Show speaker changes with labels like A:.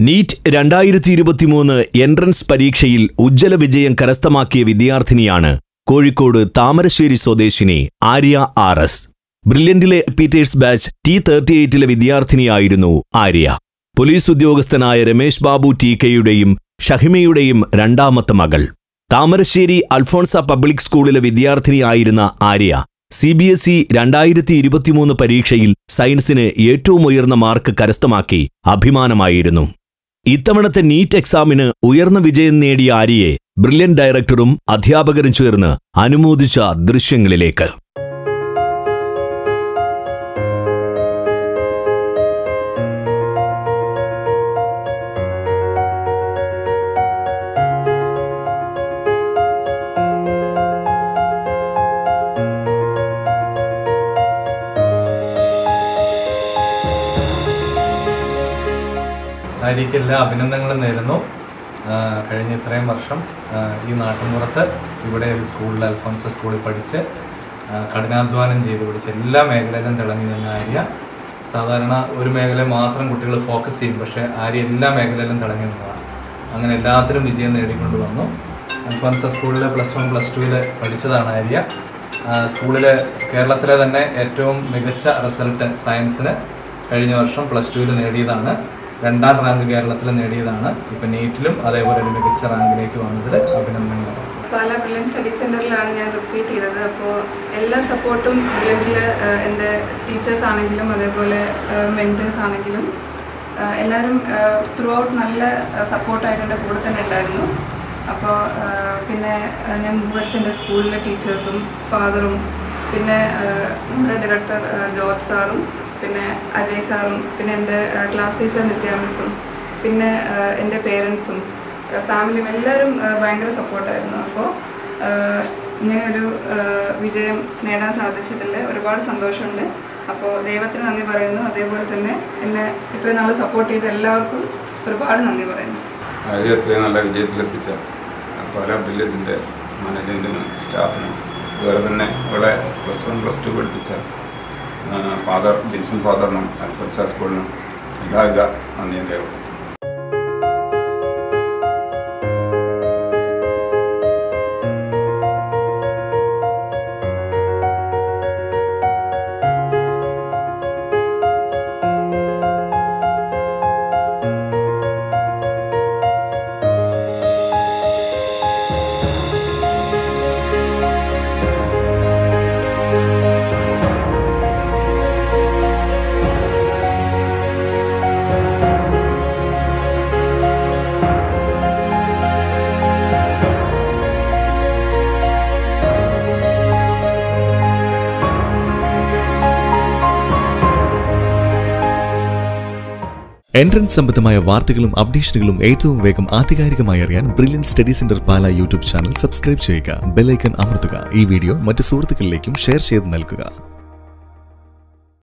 A: NEET 2023 entrance പരീക്ഷയിൽ ഉജ്ജ്വല വിജയം കരസ്ഥമാക്കിയ വിദ്യാർത്ഥിനിയാണ് കോഴിക്കോട് താമരശ്ശേരി സ്വദേശിനി ആര്യ ആർ. ബ്രില്യന്റിലെ റിപ്പീറ്റേഴ്സ് ബാച്ച് T38 വിദ്യാർത്ഥിനിയായിരുന്നു ആര്യ. പോലീസ് ഉദ്യോഗസ്ഥനായ രമേശ് ബാബു TKയുടെയും ഷഹിമയുടെയും രണ്ടാമത്തെ മകൾ. താമരശ്ശേരി അൽഫോൺസ പബ്ലിക് സ്കൂളിലെ വിദ്യാർത്ഥിനിയായിരുന്ന ആര്യ CBSE 2023 പരീക്ഷയിൽ സയൻസിന് ഏറ്റവും ഉയർന്ന മാർക്ക് കരസ്ഥമാക്കി അഭിമാനമായിരുന്നു. ഇത്തവണത്തെ നീറ്റ് എക്സാമിന് ഉയർന്ന വിജയം നേടിയ ആര്യയെ ബ്രില്യന്റ് ഡയറക്ടറും അധ്യാപകരും ചേർന്ന് അനുമോദിച്ച ദൃശ്യങ്ങളിലേക്ക്.
B: ആര്യയ്ക്ക് എല്ലാ അഭിനന്ദനങ്ങളും നേരുന്നു. കഴിഞ്ഞ ഇത്രയും വർഷം ഈ നാട്ടിൻപുറത്ത് ഇവിടെ ഒരു സ്കൂളിൽ അൽഫോൺസ സ്കൂളിൽ പഠിച്ച് കഠിനാധ്വാനം ചെയ്ത് പഠിച്ച് എല്ലാ മേഖലയിലും തിളങ്ങി നിന്ന ആര്യ സാധാരണ ഒരു മേഖല മാത്രം കുട്ടികൾ ഫോക്കസ് ചെയ്യും, പക്ഷേ ആര്യ എല്ലാ മേഖലയിലും തിളങ്ങി നിന്നതാണ്. അങ്ങനെ എല്ലാത്തിലും വിജയം നേടിക്കൊണ്ട് വന്നു. അൽഫോൺസ സ്കൂളിൽ +1 +2 പഠിച്ചതാണ് ആര്യ. സ്കൂളിൽ കേരളത്തിലെ തന്നെ ഏറ്റവും മികച്ച റിസൾട്ട് സയൻസിന് കഴിഞ്ഞ വർഷം +2 നേടിയതാണ്. 2ാം റാങ്ക് കേരളത്തിൽ നേടിയതാണ്. ഇപ്പം നീറ്റിലും അതേപോലെ ഒരു മികച്ച റാങ്കിലേക്ക് വന്നതിൽ അഭിനന്ദനങ്ങൾ.
C: പാല ബ്രില്യൻറ്റ് സ്റ്റഡി സെൻറ്ററിലാണ് ഞാൻ റിപ്പീറ്റ് ചെയ്തത്. അപ്പോൾ എല്ലാ സപ്പോർട്ടും ബ്രില്യൻറ്റിൽ എൻ്റെ ടീച്ചേഴ്സ് ആണെങ്കിലും അതേപോലെ മെൻറ്റേഴ്സ് ആണെങ്കിലും എല്ലാവരും ത്രൂ ഔട്ട് നല്ല സപ്പോർട്ടായിട്ട് എൻ്റെ കൂടെ തന്നെ ഉണ്ടായിരുന്നു. അപ്പോൾ പിന്നെ ഞാൻ പഠിച്ച എൻ്റെ സ്കൂളിലെ ടീച്ചേഴ്സും ഫാദറും പിന്നെ നമ്മുടെ ഡയറക്ടർ ജോർജ് സാറും പിന്നെ അജയ് സാറും പിന്നെ എൻ്റെ ക്ലാസ് ടീച്ചർ നിത്യ മിസ്സും പിന്നെ എൻ്റെ പേരൻസും ഫാമിലിയും എല്ലാവരും ഭയങ്കര സപ്പോർട്ടായിരുന്നു. അപ്പോൾ ഇങ്ങനെ ഒരു വിജയം നേടാൻ സാധിച്ചതിൽ ഒരുപാട് സന്തോഷമുണ്ട്. അപ്പോൾ ദൈവത്തിന് നന്ദി പറയുന്നു. അതേപോലെ തന്നെ എന്നെ ഇത്രയും നാൾ സപ്പോർട്ട് ചെയ്ത എല്ലാവർക്കും ഒരുപാട് നന്ദി പറയുന്നു.
D: ആര്യ ഇത്രയും നല്ല വിജയത്തിലെത്തിച്ച പല ബ്രില്യൻറ്റിൻ്റെ മാനേജ്മെൻറ്റിനും സ്റ്റാഫിനും അതുപോലെ തന്നെ ഇവിടെ +1 +2 പഠിപ്പിച്ച ഫാദർ ജിൻസൺ ഫാദറിനും അൽഫോൺസ സ്കൂളിനും എല്ലാവിധ നന്ദിയും രേഖപ്പെടുത്തുന്നു.
E: എൻട്രൻസ് സംബന്ധമായ വാർത്തകളും അപ്ഡേഷനുകളും ഏറ്റവും വേഗം ആധികാരികമായി അറിയാൻ Brilliant study centre Pala YouTube channel subscribe ചെയ്യുക. ബെൽ ഐക്കൺ അമർത്തുക. ഈ വീഡിയോ മറ്റ് സുഹൃത്തുക്കളിലേക്കും ഷെയർ ചെയ്ത് നൽകുക.